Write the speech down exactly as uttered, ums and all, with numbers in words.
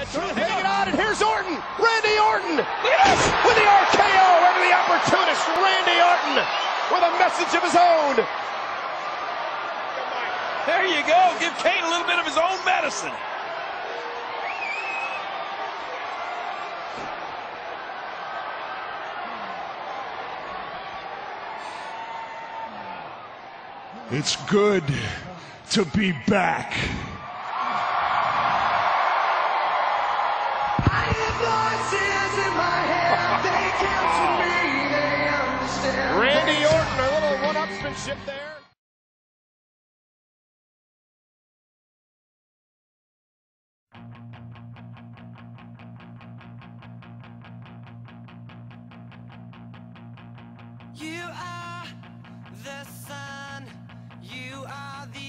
Turner hitting it on, and here's Orton. Randy Orton. Look at this with the R K O into the opportunist Randy Orton with a message of his own. There you go. Give Kane a little bit of his own medicine. It's good to be back. I hear voices in my head, they count to me, they understand. Randy Orton, a little one-upsmanship there. You are the sun, you are the